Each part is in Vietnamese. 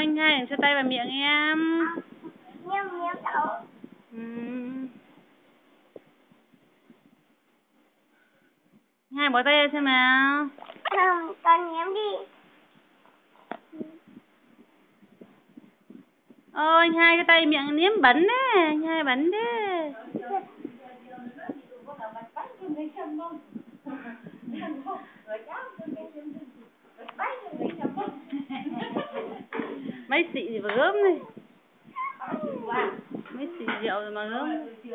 anh hai cho tay vào miệng em. Nhiêu cậu. Hai bỏ tay ra xem nào. Không, con nhém đi. Ôi anh hai cái tay miệng nếm bẩn đấy, anh hai bẩn đấy. Mấy xị gì mà gớm này. Mấy xị rượu rồi mà gớm.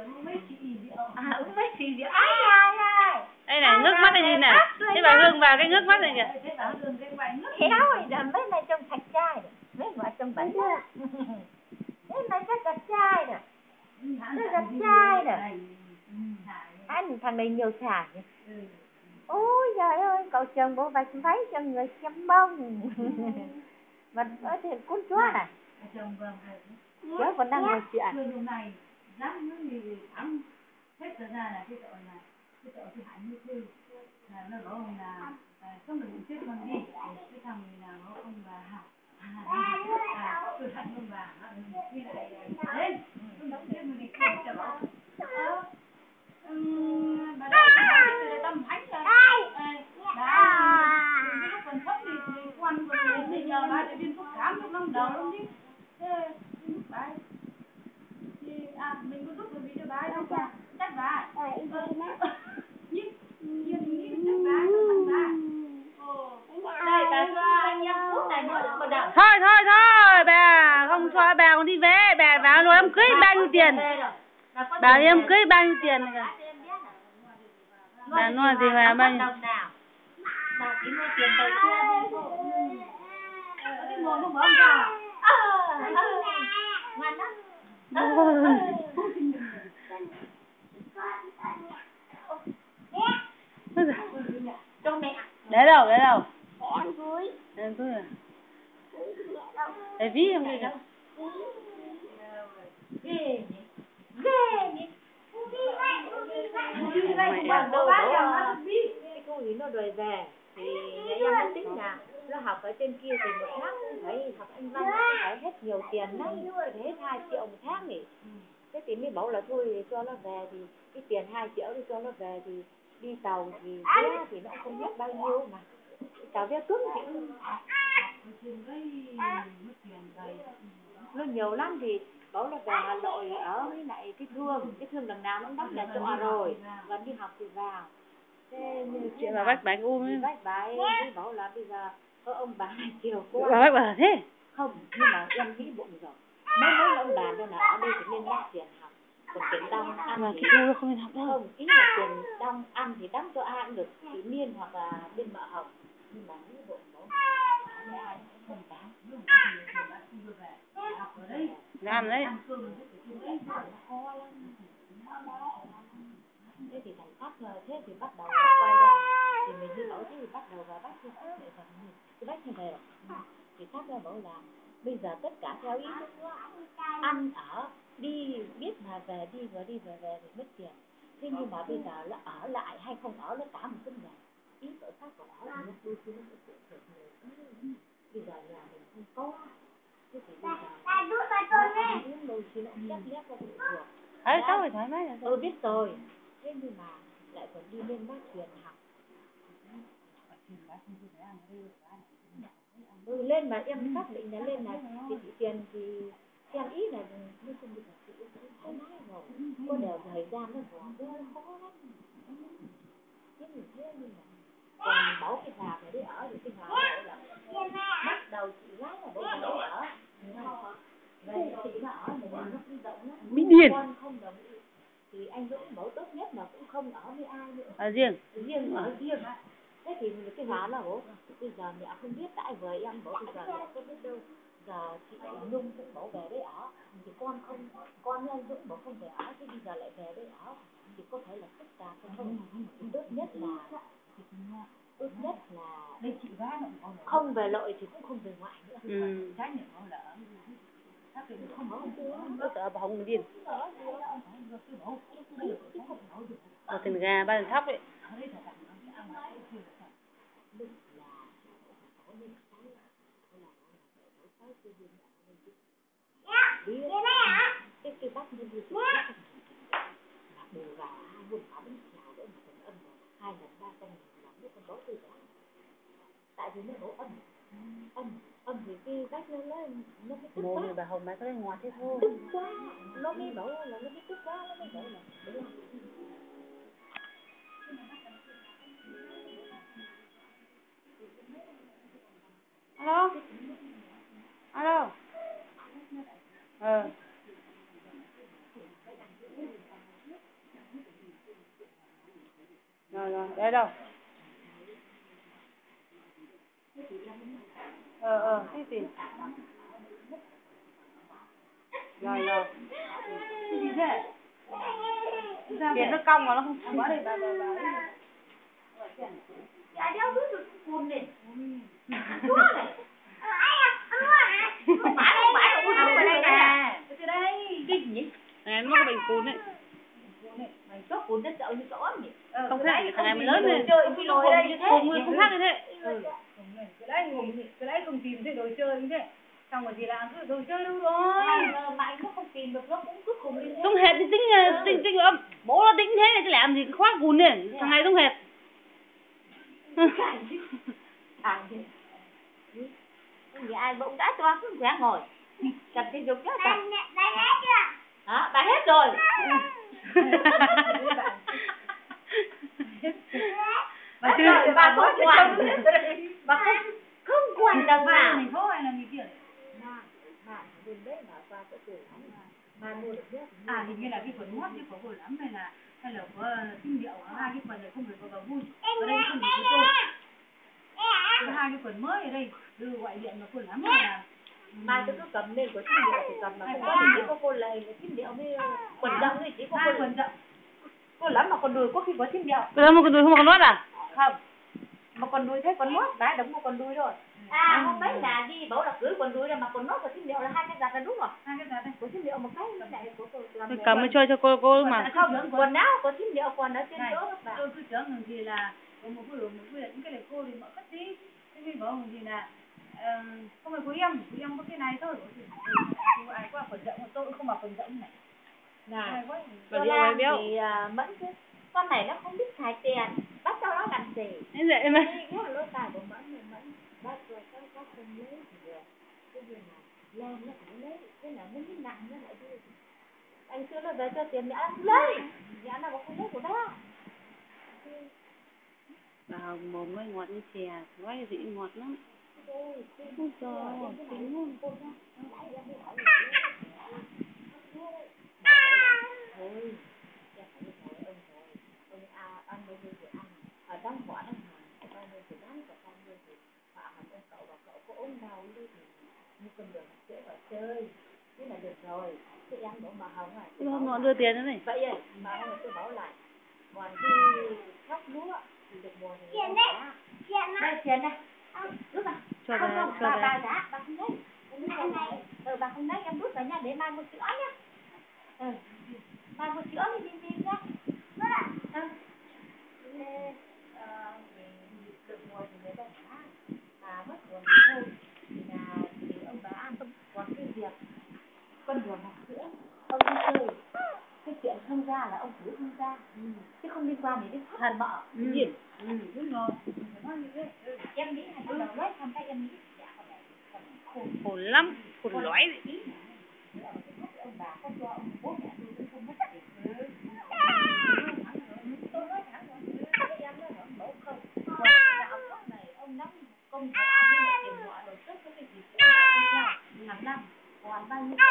Mấy xị rượu. Ai. Đây này, ngước mắt này gì nè. Thế bà Hương vào cái ngước mắt này kìa. Khéo rồi, mấy này trông sạch trai rồi. Mấy ngoại trông bẩn rồi. Mấy này rất đẹp trai rồi. Rất đẹp trai rồi. Anh thằng này nhiều xả nhỉ. Ôi trời ơi, cậu chồng bộ vạch váy cho người xem bông. Mà ở thì cún chúa này. Chúa còn đang ngồi chuyện. Này dám những người thắng hết ra là cái tội thì hại như thế là nó bảo ông là không được chết con đi cái thằng này là nó ông bà tôi hại ông bà đi lại lên không được chết mình đi không cho bảo bà đây tôi tâm thánh rồi đã lúc còn sống thì quan còn bây giờ bà để viên thuốc cảm trong năm đầu luôn đi lúc bà mình có giúp được gì cho bà đâu cả chắc bà đây bà cho anh em thuốc này nữa mà đau Thôi bà không cho bà còn đi về, bà vào nói em cưới bao nhiêu tiền, bảo em cưới bao nhiêu tiền này kìa. Bà nói gì mà bao nhiêu bà chỉ mua tiền tàu xe cái ngồi không bỏ ra ngoan lắm. Cho mẹ. Để đâu? Em túi. Em túi à? Để ví em đi đâu? Ghê nhỉ. Cái cô ý nó đòi về thì nhà em nó tính là nó học ở trên kia thì một tháng cũng phải học anh văn phải hết nhiều tiền lắm, phải hết 2 triệu một tháng nhỉ. Thế thì mới bảo là thôi thì cho nó về thì cái tiền 2 triệu đi cho nó về thì đi tàu thì vé thì nó không biết bao nhiêu mà tàu vé cứng thì nó nhiều lắm thì bảo là về Hà Nội ở với lại cái thương lần nào nó cũng đóng nhà trọ rồi gần đi học thì vào. Thế chuyện là bách bánh ấy. Bách bái bảo là bây giờ có ông bà chiều cô bách bà thế không, nhưng mà em nghĩ bụng rồi mấy ông bà đâu là ở đây thì nên đóng tiền học, còn tiền đông ăn mà thì cái nó không nên học đâu. Không, ý là tiền đông ăn thì đóng cho ai cũng được, tự nhiên hoặc là bên mợ học, nhưng mà nghĩ bụng bố ai cũng không bán Làm đấy. Thế thì thành phát rồi, thế thì bắt đầu quay ra thì mình đi bảo thế thì bắt đầu vào bắt thì bắt như vậy thì phát ra bảo là bây giờ tất cả theo ý ăn ở đi biết mà về đi về thì mất tiền, thế nhưng mà bây giờ là ở lại hay không ở nó cả một vấn đề, ý ở khác của ở là đôi khi nó sẽ trở thành bây giờ nhà mình không có, thế thì bây giờ những đôi khi nó chắc nhắc vào được Cháu phải thoải mái là biết rồi, thế nhưng mà lại còn đi lên bác truyền học lên mà em xác định là lên là thì tiền thì theo ý là nói chung bây giờ chị cũng thoải mái rồi, có đều thời gian nó còn rất khó lắm, thế nhưng mà còn bảo cái nhà này để ở thì cái nhà này là bắt đầu chị gái là bảo để ở về chị nó ở mà nó cũng rộng lắm, bị điên con không đồng ý thì anh Dũng bảo tốt nhất là cũng không ở với ai nữa, ở riêng ở riêng. Thế thì cái giá là bố bây giờ mẹ không biết tại với em bảo bây giờ mẹ không biết đâu, giờ chị Nhung cũng bảo về đấy ở thì con anh Dũng bảo không về ở, thế bây giờ lại về đấy ở thì có thể là phức tạp hay không, thì tốt nhất là không về nội thì cũng không về ngoại nữa. Sợ bà không điên. Một thằng gà ba thằng thóc ấy. Lúc là có nên sáng là biết cái bác nhân đi đều vào 2 buồn 6 đến chào để mà âm 2 lần 3 lần làm nó còn có gì đó tại vì nó đổ âm thì cái bác nó mới tức quá bà Hồng bà có đây ngoặt thế thôi tức quá nó mới bảo là nó mới tức quá nó mới bảo là đúng không? Alo alo rồi đây đâu cái gì rồi cái gì thế tiền nó cong mà nó không bỏ đây bà Dạ đéo biết được cuốn này chúa này không phải uống ở đây nè cái đây cái gì này nó có bệnh cúm đấy mày chốt cuốn nó sợ như cỏ nhỉ không thấy thằng này mới lớn rồi chơi cái lồi đây cùng người không khác như thế cái đấy không tìm thấy đồ chơi như thế xong rồi thì làm cái đồ chơi đâu rồi mà anh nó không tìm được nó cũng cứ cùng đi không hệt thì tính âm bố nó tính thế này chứ làm gì khoác cùn này thằng này không hệt vì ai bỗng đã cho cứ khỏe ngồi cầm cái dục chết bà hết chưa hả bà hết rồi bà không quản bà không quản đồng nào mình thôi là mình kia mà bên đấy mà qua có tuổi mà mua được biết hình như là cái quần mót chứ có hồi lắm hay là có kinh điệu hai cái quần này không được vào vui ở đây không được có 2 cái quần mới ở đây đưa gọi điện mà quần lắm là mai tôi cứ cầm lên của kinh điệu thì cầm mà không có thì chỉ có cô lầy và kinh điệu với quần rộng thì chỉ có cô quần rộng cô lắm mà còn đùi có khi có kinh điệu cái một con đùi không một con lót à không mà còn đùi thấy còn mót đã đúng một con đùi rồi hôm mấy là đi bảo là cưới quần đùi ra mà còn nót và kinh điệu là 2 cái giặt là đúng rồi 2 cái giặt đây của kinh điệu một cái này của tôi làm cầm mới chơi cho cô mà không quần áo của kinh điệu còn ở trên chỗ bà tôi cứ tưởng thì là một cái những cái này cô thì mở cất đi thế mình bảo thì là không phải của em có cái này thôi ai qua quần rộng tôi không mặc quần rộng này này còn béo thì mẫn chứ con này nó không biết xài tiền bắt cho nó làm gì thế vậy mà cái lỗ tai của mẫn bắt rồi các không lấy thì được cái gì mà làm nó phải lấy cái là nó mới nặng nó lại đi anh xưa nó về cho tiền mẹ ăn lấy mẹ nào mà không lấy của nó bà Hồng mồm mới ngọt như chè quay dị ngọt lắm ôi trời tính luôn ăn bao nhiêu thì ăn ở trong quả nó hàng bao nhiêu thì bán còn bao nhiêu thì họ hàng ông cậu và cậu có ốm đau đi thì như con đường sẽ vào chơi thế là được rồi thế em bảo mà Hồng à nó đưa tiền nữa này vậy mà Hồng tôi bảo lại còn đi thóc lúa thì được mùa thì tiền đây rút vào cho không bà giá bà không lấy bà không lấy em rút vào nha để mai mua sữa nhá mai mua sữa đi nhá được mùa thì người ta hả mà mất mùa thì thôi là thì ông bà an tâm còn cái việc con đường học sữa ông đi chơi cái chuyện không ra là ông xử không ra chứ không liên quan đến thân vợ gì đúng rồi em nghĩ là đầu đấy thằng tay em nghĩ khổ lắm khổ lõi ông bà có cho ông bố mẹ tôi cũng không mất tiền tôi nói thẳng rồi em nói là mẫu không còn gạo thóc này ông nắm công thọ với tiền họ đầu trước cái gì hàng năm còn bao nhiêu